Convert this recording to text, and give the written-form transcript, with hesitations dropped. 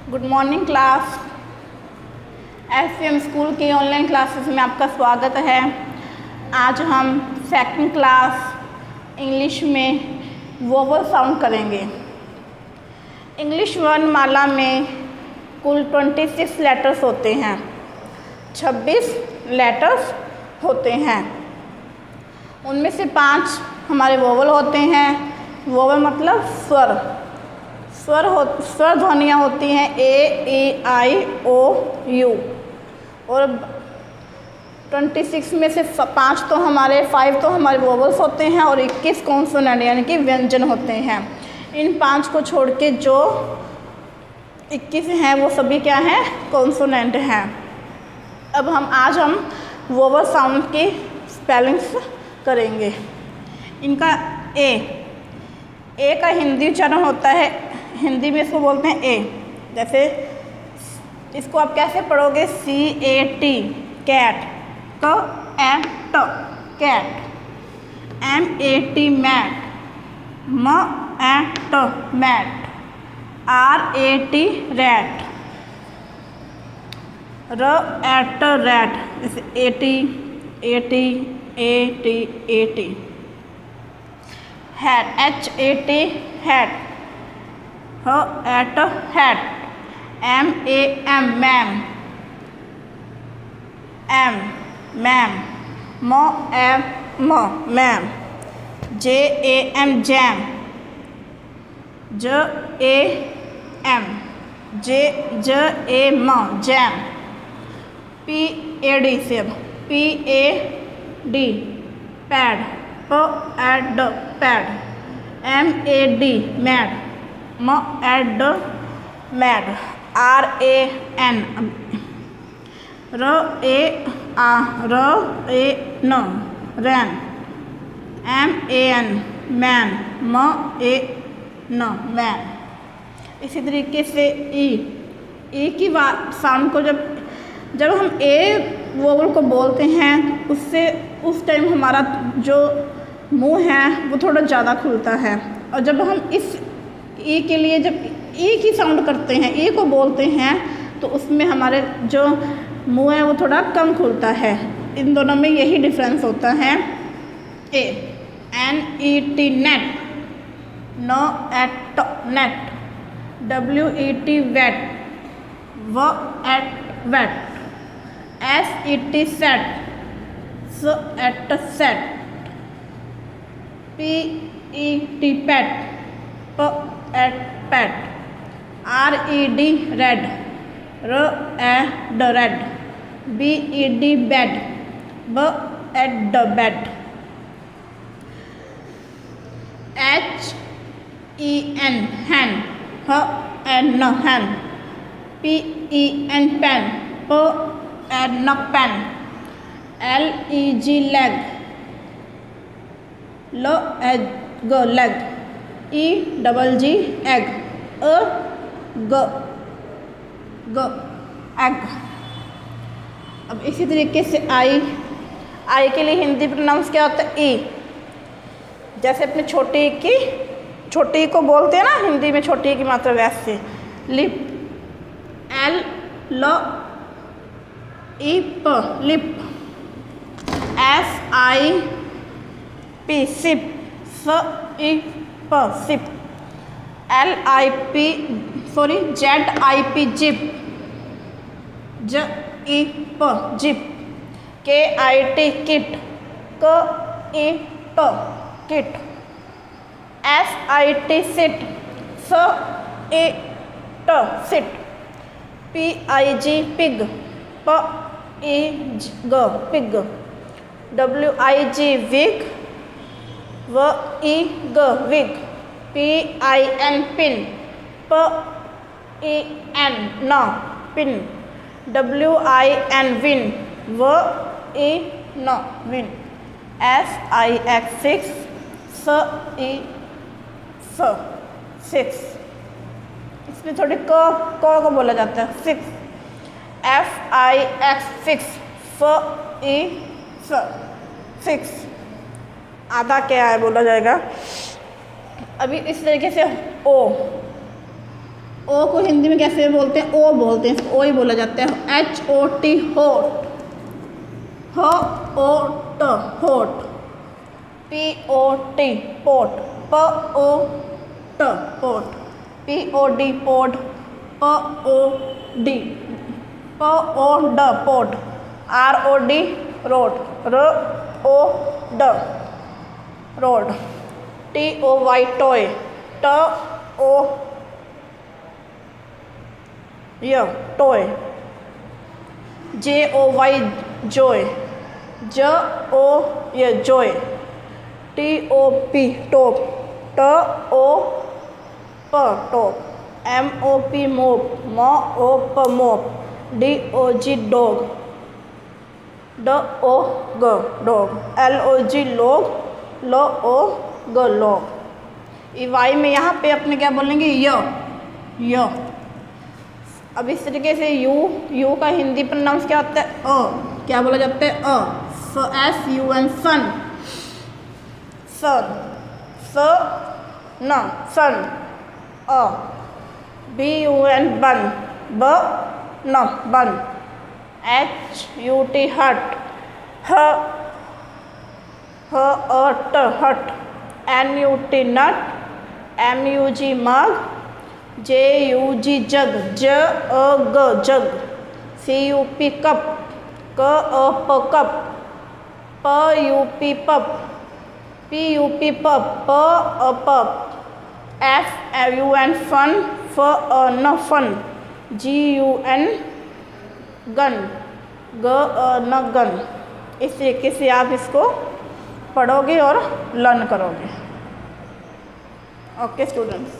Good morning class. SVM school की online classes में आपका स्वागत है। आज हम सेकंड क्लास इंग्लिश में वोवल साउंड करेंगे। इंग्लिश वर्णमाला में कुल 26 लेटर्स होते हैं, 26 लेटर्स होते हैं। उनमें से 5 हमारे वोवल होते हैं। वोवल मतलब स्वर ध्वनियाँ होती हैं ए, ई, आई, ओ, यू। और 26 में से 5 तो हमारे वोवल्स होते हैं और 21 कॉन्सोनेंट यानी कि व्यंजन होते हैं। इन 5 को छोड़ के जो 21 हैं वो सभी क्या हैं? कॉन्सोनेंट हैं। अब आज हम वोवल साउंड की स्पेलिंग्स करेंगे। इनका ए का हिंदी उच्चारण होता है, हिंदी में इसको बोलते हैं ए। जैसे इसको आप कैसे पढ़ोगे? CAT cat, CAT cat, MAT mat, MAT mat, RAT rat, RAT rat. जैसे AT hat, HAT hat, hat, MAM mam, mam, mam, JAM jam, JAM jam, PAD सेब, PAD pad, pad, MAD mad, mad, RAN ran, MAN man, man. इसी तरीके से ई की sound को जब हम ए vowel को बोलते हैं उस टाइम हमारा जो मुंह है वो थोड़ा ज़्यादा खुलता है। और जब हम इस ई के लिए जब ई की साउंड करते हैं, ई को बोलते हैं, तो उसमें हमारे जो मुंह है वो थोड़ा कम खुलता है। इन दोनों में यही डिफरेंस होता है। NET net, NOET net, WET wet, wet, SET set, SET set, PET pet, pet, RED red, red, BED bed, BED bed, HEN hen, HEN hen, PEN pen, PEN pen, LEG leg, leg, EGG egg, egg. अब इसी तरीके से आई के लिए Hindi pronounce क्या होता है? ई। जैसे अपने छोटी को बोलते हैं ना हिंदी में, छोटी की मात्रा वैसे। Lip, lip, SIP sip, sip, ZIP zip, zip, KIT kit, kit, SIT sit, sit, PIG pig, pig, WIG wig, wig, PIN pin, PEN pin, WIN win, win, SIX six. इसमें थोड़ी क को बोला जाता है, सिक्स, FIX सिक्स। आधा क्या है बोला जाएगा। अभी इस तरीके से ओ को हिंदी में कैसे बोलते हैं? ओ बोलते हैं, इसको ओ ही बोला जाता है। HOT होट, HOT hot, POT pot, POT pot, POD pod, POD POD pod, ROD rod, ROD rod, TOY toy, TO toy, JOY joy, JO joy, TOP top, TOP top, MOP mop, MOP mop, DOG dog, DOG dog, LOG log, LOG log. Y में यहाँ पे अपने क्या बोलेंगे? य। अब इस तरीके से यू का हिंदी प्रोनाउंस क्या होता है? क्या बोला जाता है? SUN सन, सन, सन। BUN बन, बन। HUT hut, hut. NUT nut, MUG mug, JUG jug, jug. CUP cup, KUP cup, PUP pup, PUP pup, pup. FUN fun, FN fun, GUN gun, GN gun. इस तरीके से आप इसको पढ़ोगे और लर्न करोगे। Okay students.